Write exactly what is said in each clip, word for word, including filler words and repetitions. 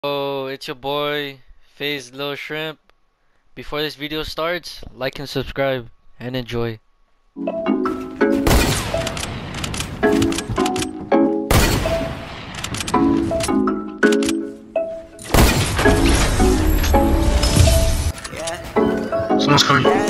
Oh, it's your boy, FaZe Little Shrimp. Before this video starts, like and subscribe and enjoy. Someone's coming. I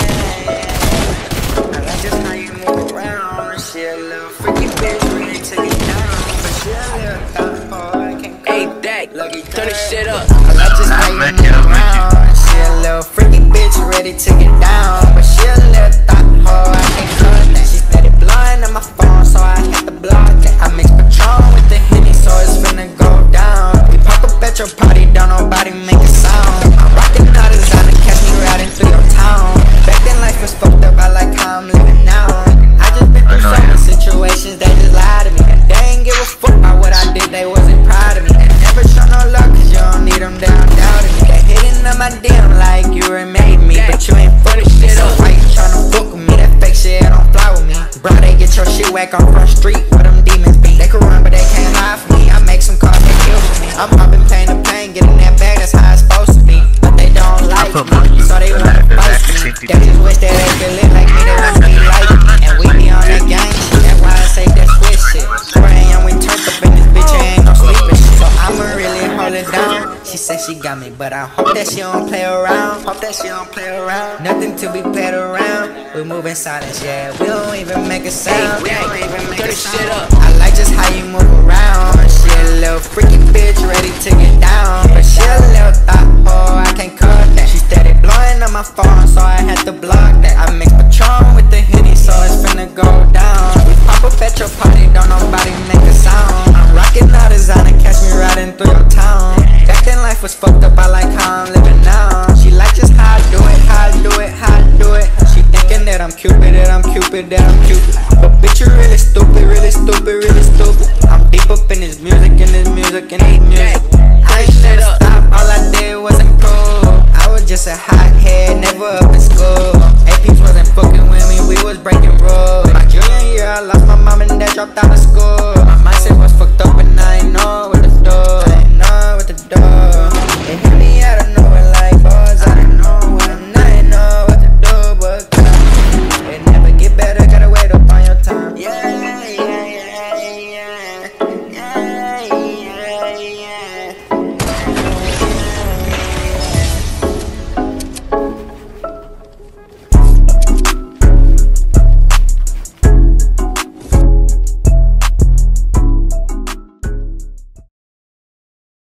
like just how you move around. She a little freaky bitch, really took it down. But she a little thoughtful, I can't call her. Hey, Dak, turn this shit up. I like just how you move around. She a little freaky bitch, ready to get down. But she a little thoughtful, I can't call her that. She steady blowing on my phone, so I hit the block that. I mix Patron with the Henny, so it's finna go down. We pop up at your party, don't nobody make a sound. I'm rocking out designer, catch me riding through your town. Back then life was fucked up, I like how I'm living now. I just been through so many situations, they just lied to me. And they ain't give a fuck about what I did, they wasn't proud of me. They never show no love, cause you don't need them down, down to me. They hitting on my D M like you remade me, but you ain't full of shit. So why you tryna fuck with me? That fake shit don't fly with me. Bro, they get your shit whack on front street where them demons be. They can run, but they can't hide from me. I make some calls, they kill for me. I'm popping pain to pain, getting that bag, that's how it's supposed to be. But they don't like me, so they wanna fight me. They just wish that they could live like me, they wanna be like me. And we be on that gang shit, that's why I say that switch shit. four A M we turned up in this bitch, ain't no sleeping shit. So I'ma really hold it down. She said she got me, but I hope that she don't play around. Hope that she don't play around. Nothing to be played around. We move in silence, yeah, we don't even make a sound. We don't even make a sound. I like just how you move around. She a little freaky bitch, ready to get down. But she a little thoughtful, I can't cut that. She steady blowing on my phone, so I had to block that. I mix Patron with the Henny, so it's finna go down. We pop up at your party, don't nobody make a sound. I'm rocking out designer, catch me riding through your town. Back then life was fucked up, I like how I'm living now. She like just how I do it, how I do it, how I do it. She thinking that I'm Cupid, that I'm Cupid, that I'm Cupid. But bitch, you really stupid, really stupid, really stupid. I'm deep up in this music, in this music, in this music. I ain't never stop, all I did wasn't cool. I was just a hot head, never up in school. A Ps wasn't fucking with me, we was breaking rules. My junior year, I lost my mom and dad, dropped out of school. My mindset was fucked up and I ain't know it.